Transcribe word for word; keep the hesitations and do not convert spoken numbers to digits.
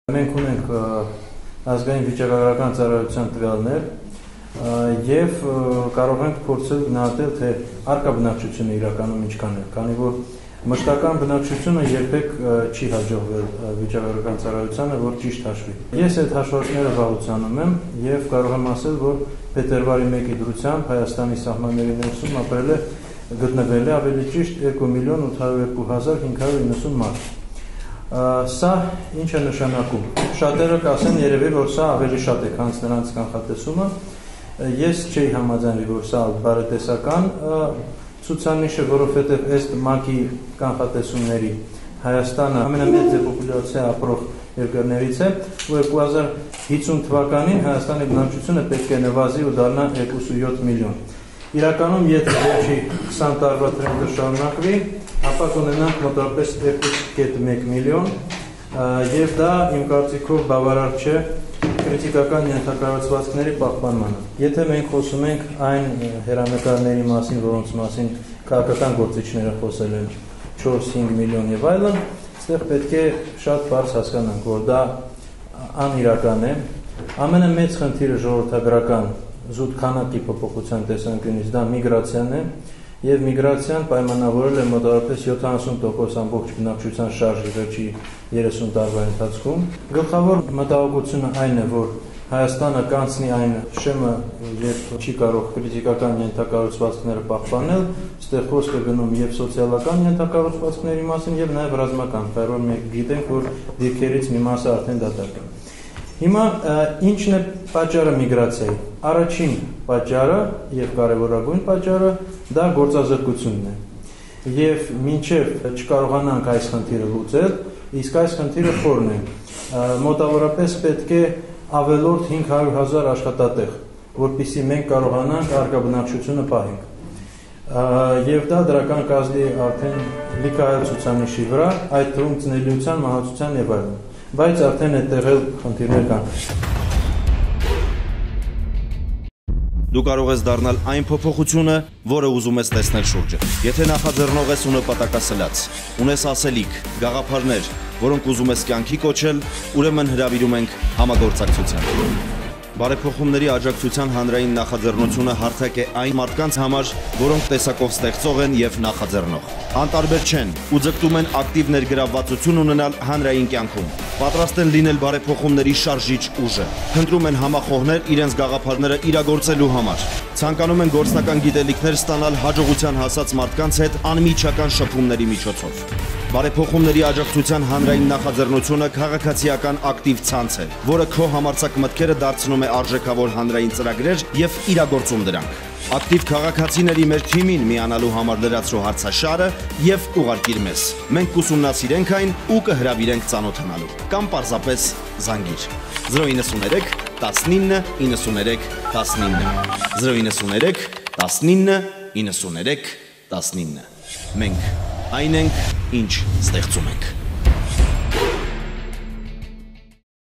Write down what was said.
Մենք ունենք ազգային վիճակագրական ծառայության տվյալներ եւ կարող ենք փորձել գնահատել, թե առկա բնակչությունը իրականում ինչքան է, քանի որ մշտական բնակչությունը երբեք չի հաջողվել վիճակագրական ծառայությանը, որ ճիշտ հաշվի։ Ես այդ հաշվարկները վաղուցանում եմ եւ կարող եմ ասել, որ փետրվարի մեկի դրությամբ Հայաստանի սահմանների ներսում ապրել է գտնվել է ավելի ճիշտ երկու միլիոն ութ հարյուր երկու հազար հինգ հարյուր իննսուն մարդ։ Սա ինչ է նշանակում։ Շատերը կասեն երևի, որ սա ավելի շատ է, քան նրանց կանխատեսումը։ Ես չի համաձայնվի, որ սա բարետեսական ցուցանիշ է, որովհետև ըստ ՄԱԿ-ի կանխատեսումների Հայաստանը ամենամեծ դեպոպուլյացիա ապրող երկրներից է, ու երկու հազար հինգ թվականին Հայաստանի բնակչությունը պետք է նվազի ու դառնա երկուսունյոթ միլիոն։ Իրականում, եթե վերջի քսան տարվա տրենդը շարունակվի, ապա կունենանք մոտավորապես երկու կետ մեկ միլիոն, եւ դա իմ կարծիքով բավարար չէ քրիտիկական ենթակառուցվածքների պահպանմանը։ Եթե մենք խոսում ենք այն հեռանկարների մասին, որոնց մասին քաղաքական գործիչները խոսել են չորս հինգ միլիոն եւ այլն, այստեղ պետք է շատ բարձ հասկանանք, որ դա անիրական է։ Ամենամեծ խնդիրը ժողովրդագրական զուտ քանակի փոփոխության տեսանկյունից դա միգրացիան է, եւ միգրացիան պայմանավորել է մոտավորապես յոթանասուն տոկոս ամբողջ բնակչության շարժի վերջի երեսուն տարվա ընթացքում։ Գլխավոր մտահոգությունը այն է, որ Հայաստանը կանցնի այն շեմը, երբ չի կարող քրիտիկական ենթակառուցվածքները պահպանել, այստեղ խոսք է գնում եւ սոցիալական ենթակառուցվածքների մասին եւ նաեւ ռազմական, քանի որ մենք գիտենք, որ դիրքերից մի մասը արդեն դատարկ է։ Հիմա ինչն է պատճառը միգրացիայի։ Առաջին պատճառը եւ կարեւորագույն պատճառը դա գործազրկությունն է։ Եվ մինչև չկարողանանք այս խնդիրը լուծել, իսկ այս խնդիրը խորն է։ Մոտավորապես պետք է ավելորդ հինգ հարյուր հազար աշխատատեղ, որպեսզի մենք կարողանանք առկա բնակչությունը պահենք։ Եվ դա դրական կազմի արդեն լիքայացուցանիշի վրա, այդ թվում ծնելիության, մահացության եւ այլն։ Բայց արդեն այդտեղ էլ խնդիրներ կան։ Դու կարող ես դառնալ այն փոփոխությունը, որը ուզում ես տեսնել շուրջը։ Եթե նախաձեռնող ես ու նպատակասլաց, ունես ասելիք, գաղափարներ, որոնք ուզում ես կյանքի կոչել, ուրեմն հրավիրում ենք համագործակցության։ Բարեփոխումների աջակցության հանրային նախաձեռնությունը հարթակ է այն մարդկանց համար, որոնք տեսակով ստեղծող են եւ նախաձեռնող։ Անտարբեր չեն ու ձգտում են ակտիվ ներգրավվածություն ունենալ հանրային կյանքում։ Պատրաստ են լինել բարեփոխումների շարժիչ ուժը։ Փնտրում են համախոհներ իրենց գաղափարները իրագործելու համար։ Ցանկանում են գործնական գիտելիքներ ստանալ հաջողության հասած մարդկանց հետ անմիջական շփումների միջոցով։ Բարեփոխումների աջակցության հանրային նախաձեռնությունը քաղաքացիական ակտիվ ցանց է, որը քո համարձակ մտքերը դարձնում է արժեքավոր հանրային ծրագրեր եւ իրագործում դրանք։ Ակտիվ քաղաքացիների մեր թիմին միանալու համար լրացրու հարցաշարը եւ ուղարկիր մեզ։ Մենք կուսումնասիրենք այն ու կհրավիրենք ծանոթանալու կամ պարզապես զանգիր զրո իննսուներեք տասնինը իննսուներեք տասնինը զրո իննսուներեք տասնինը իննսուներեք տասնինը Մենք այն ենք, ինչ ստեղծում ենք։